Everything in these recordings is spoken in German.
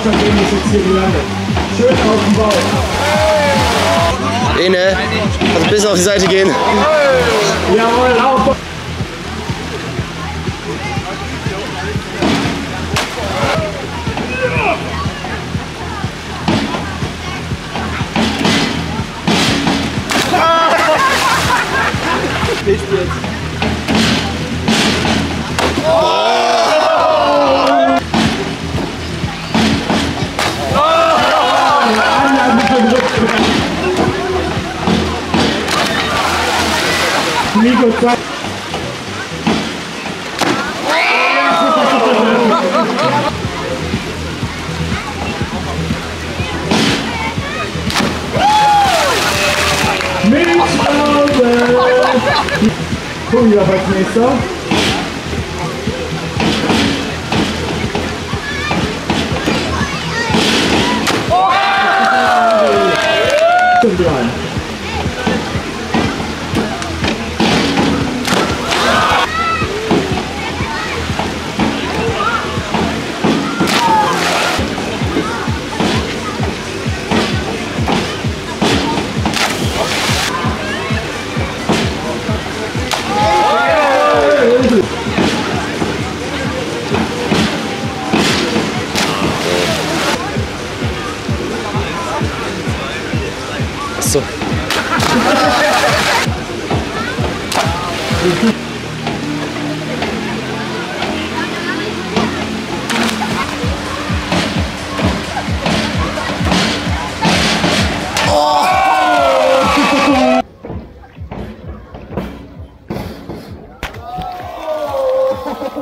Mannschaft ist jetzt hier gelandet. Schön auf dem Bauch. Ene, also bis auf die Seite gehen. Jawohl, auf. Nicht jetzt. Nico, zwei. Gucken wir als nächster. Und rein. So.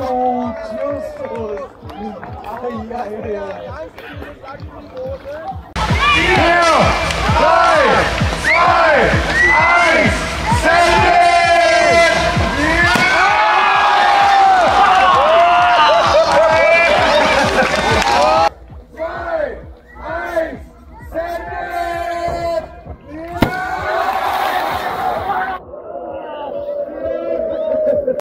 Oh,